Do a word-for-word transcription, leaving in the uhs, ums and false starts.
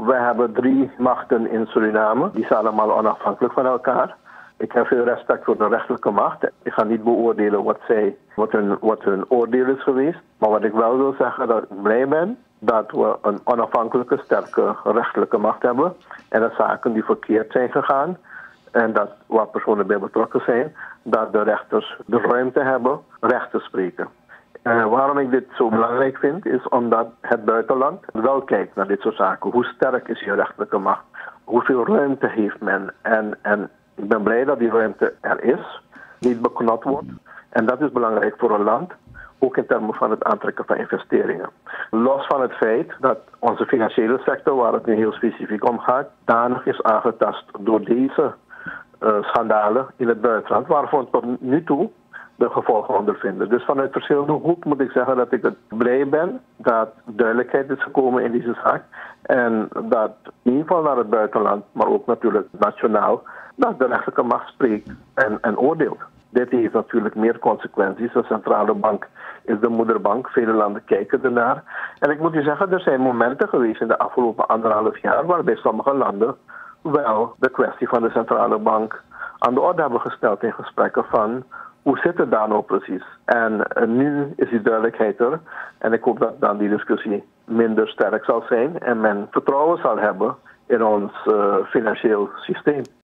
we hebben drie machten in Suriname. Die zijn allemaal onafhankelijk van elkaar. Ik heb veel respect voor de rechterlijke macht. Ik ga niet beoordelen wat, zij, wat, hun, wat hun oordeel is geweest. Maar wat ik wel wil zeggen, dat ik blij ben dat we een onafhankelijke, sterke rechterlijke macht hebben. En dat zaken die verkeerd zijn gegaan, en dat waar personen bij betrokken zijn, dat de rechters de ruimte hebben recht te spreken. En waarom ik dit zo belangrijk vind, is omdat het buitenland wel kijkt naar dit soort zaken. Hoe sterk is je rechterlijke macht? Hoeveel ruimte heeft men? En, en ik ben blij dat die ruimte er is, niet beknot wordt. En dat is belangrijk voor een land, ook in termen van het aantrekken van investeringen. Los van het feit dat onze financiële sector, waar het nu heel specifiek om gaat, danig is aangetast door deze uh, schandalen in het buitenland, waarvan we tot nu toe de gevolgen ondervinden. Dus vanuit verschillende hoeken moet ik zeggen dat ik blij ben dat duidelijkheid is gekomen in deze zaak. En dat in ieder geval naar het buitenland, maar ook natuurlijk nationaal, dat de rechterlijke macht spreekt en, en oordeelt. Dit heeft natuurlijk meer consequenties. De centrale bank is de moederbank. Vele landen kijken ernaar. En ik moet u zeggen, er zijn momenten geweest in de afgelopen anderhalf jaar waarbij sommige landen wel de kwestie van de centrale bank aan de orde hebben gesteld in gesprekken van hoe zit het daar nou precies? En uh, nu is die duidelijkheid er. En ik hoop dat dan die discussie minder sterk zal zijn en men vertrouwen zal hebben in ons uh, financieel systeem.